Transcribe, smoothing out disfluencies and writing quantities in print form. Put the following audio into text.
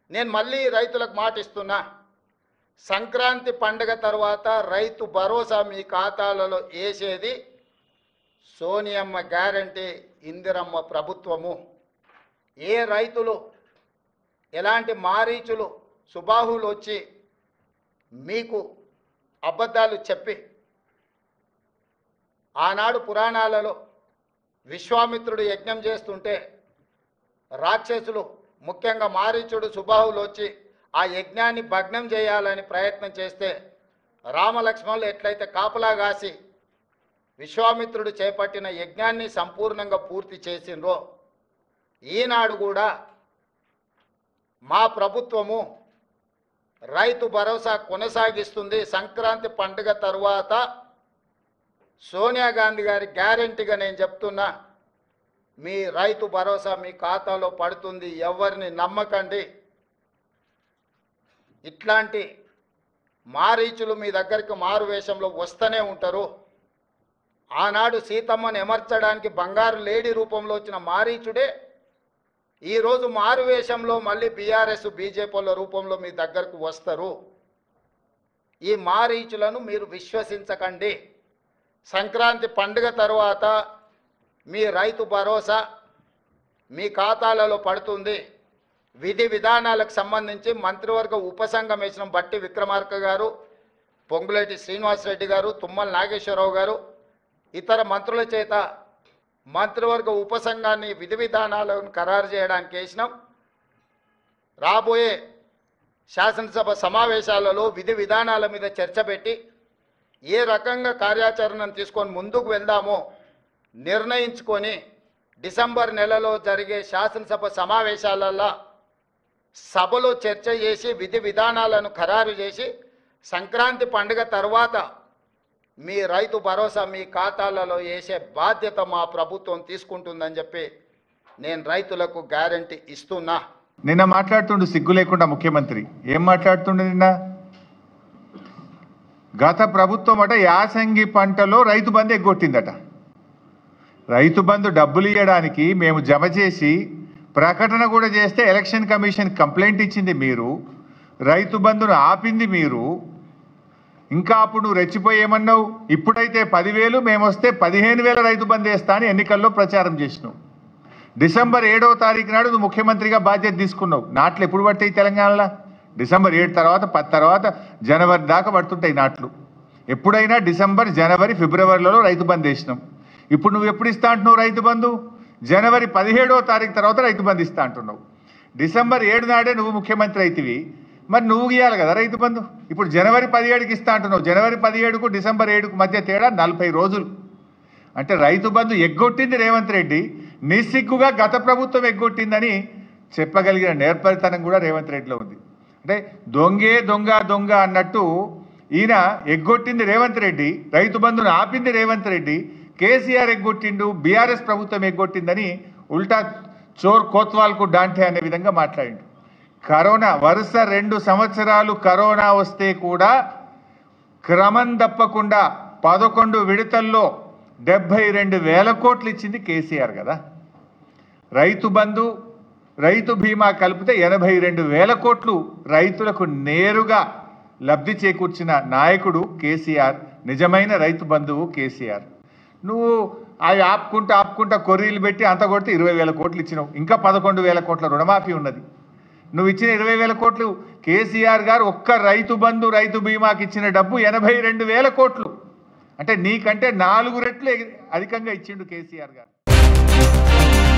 నేను మళ్ళీ రైతులకు మాట ఇస్తున్నా, సంక్రాంతి పండుగ తర్వాత రైతు భరోసా మీ ఖాతాలలో వేసేది సోనియమ్మ గ్యారంటీ, ఇందిరమ్మ ప్రభుత్వము. ఏ రైతులు ఎలాంటి మారీచులు సుబాహులు వచ్చి మీకు అబద్ధాలు చెప్పి ఆనాడు పురాణాలలో విశ్వామిత్రుడు యజ్ఞం చేస్తుంటే రాక్షసులు ముఖ్యంగా మారీచుడు సుబాహులు వచ్చి ఆ యజ్ఞాన్ని భగ్నం చేయాలని ప్రయత్నం చేస్తే రామలక్ష్మణులు ఎట్లయితే కాపలా కాసి విశ్వామిత్రుడు చేపట్టిన యజ్ఞాన్ని సంపూర్ణంగా పూర్తి చేసిండ్రో, ఈనాడు కూడా మా ప్రభుత్వము రైతు భరోసా కొనసాగిస్తుంది. సంక్రాంతి పండుగ తరువాత సోనియా గాంధీ గారి గ్యారెంటీగా నేను చెప్తున్నా, మీ రైతు భరోసా మీ ఖాతాలో పడుతుంది. ఎవరిని నమ్మకండి. ఇట్లాంటి మారీచులు మీ దగ్గరికి మారు వేషంలో వస్తూనే ఉంటారు. ఆనాడు సీతమ్మను ఎమర్చడానికి బంగారు లేడీ రూపంలో వచ్చిన మారీచుడే ఈరోజు మారు వేషంలో మళ్ళీ బీఆర్ఎస్ బీజేపీల రూపంలో మీ దగ్గరకు వస్తారు. ఈ మారీచులను మీరు విశ్వసించకండి. సంక్రాంతి పండుగ తర్వాత మీ రైతు భరోసా మీ ఖాతాలలో పడుతుంది. విధి విధానాలకు సంబంధించి మంత్రివర్గ ఉపసంఘం వేసిన బట్టి విక్రమార్క గారు, పొంగులేటి శ్రీనివాసరెడ్డి గారు, తుమ్మల నాగేశ్వరరావు గారు, ఇతర మంత్రుల చేత మంత్రివర్గ ఉపసంఘాన్ని విధి విధానాలను ఖరారు చేయడానికి వేసినాం. రాబోయే శాసనసభ సమావేశాలలో విధి విధానాల మీద చర్చ పెట్టి ఏ రకంగా కార్యాచరణను తీసుకొని ముందుకు వెళ్దామో నిర్ణయించుకొని డిసెంబర్ నెలలో జరిగే శాసనసభ సమావేశాలలో సభలో చర్చ చేసి విధి విధానాలను ఖరారు చేసి సంక్రాంతి పండుగ తర్వాత మీ రైతు భరోసా మీ ఖాతాలలో వేసే బాధ్యత మా ప్రభుత్వం తీసుకుంటుందని చెప్పి నేను రైతులకు గ్యారంటీ ఇస్తున్నా. నిన్న మాట్లాడుతుండు సిగ్గు లేకుండా ముఖ్యమంత్రి. ఏం మాట్లాడుతుండు నిన్న? గత ప్రభుత్వం అట యాసంగి పంటలో రైతు బంధు ఎగ్గొట్టిందట. రైతు బంధు డబ్బులు ఇవ్వడానికి మేము జమ చేసి ప్రకటన కూడా చేస్తే ఎలక్షన్ కమిషన్ కంప్లైంట్ ఇచ్చింది మీరు, రైతు బంధును ఆపింది మీరు. ఇంకా అప్పుడు రెచ్చిపోయి ఏమన్నావు, ఇప్పుడైతే 10,000 మేము వస్తే 15,000 రైతు బంధు వేస్తా అని ఎన్నికల్లో ప్రచారం చేసినావు. డిసెంబర్ 7వ తారీఖు నాడు నువ్వు ముఖ్యమంత్రిగా బాధ్యత తీసుకున్నావు. నాట్లు ఎప్పుడు పట్టాయి తెలంగాణలో? డిసెంబర్ 7 తర్వాత 10 తర్వాత జనవరి దాకా పడుతుంటాయి నాట్లు. ఎప్పుడైనా డిసెంబర్, జనవరి, ఫిబ్రవరిలో రైతు బంధు వేసినాం. ఇప్పుడు నువ్వు ఎప్పుడు ఇస్తా అంటున్నావు రైతు బంధు? జనవరి 17వ తారీఖు తర్వాత రైతు బంధు ఇస్తా అంటున్నావు. డిసెంబర్ 7 నాడే నువ్వు ముఖ్యమంత్రి అవుతివి, మరి నువ్వు ఇవ్వాలి కదా రైతు బంధు. ఇప్పుడు జనవరి 17కి ఇస్తా అంటున్నావు. జనవరి 17కు డిసెంబర్ 7కు మధ్య తేడా 40 రోజులు. అంటే రైతు బంధు ఎగ్గొట్టింది రేవంత్ రెడ్డి, నిస్సిగ్గుగా గత ప్రభుత్వం ఎగ్గొట్టిందని చెప్పగలిగిన నేర్పరితనం కూడా రేవంత్ రెడ్డిలో ఉంది. అంటే దొంగే దొంగ దొంగ అన్నట్టు ఈయన ఎగ్గొట్టింది రేవంత్ రెడ్డి, రైతు బంధును ఆపింది రేవంత్ రెడ్డి, కేసీఆర్ ఎగ్గొట్టిండు, బీఆర్ఎస్ ప్రభుత్వం ఎగ్గొట్టిందని ఉల్టా చోర్ కోత్వాల్కు డాంటే అనే విధంగా మాట్లాడిండు. కరోనా వరుస 2 సంవత్సరాలు కరోనా వస్తే కూడా క్రమం తప్పకుండా 11 విడతల్లో 72,000 కోట్లు ఇచ్చింది కేసీఆర్ కదా. రైతు బంధు, రైతు బీమా కలిపితే 82,000 కోట్లు రైతులకు నేరుగా లబ్ధి చేకూర్చిన నాయకుడు కేసీఆర్. నిజమైన రైతు బంధువు కేసీఆర్. నువ్వు అవి ఆపుకుంటా కొర్రీలు పెట్టి అంత కొడితే 20,000 కోట్లు ఇచ్చినావు. ఇంకా 11,000 కోట్ల రుణమాఫీ ఉన్నది. నువ్వు ఇచ్చిన 20,000 కోట్లు కేసీఆర్ గారు ఒక్క రైతు బంధు, రైతు బీమాకి ఇచ్చిన డబ్బు 82,000 కోట్లు. అంటే నీకంటే 4 రెట్లు అధికంగా ఇచ్చిండు కేసీఆర్ గారు.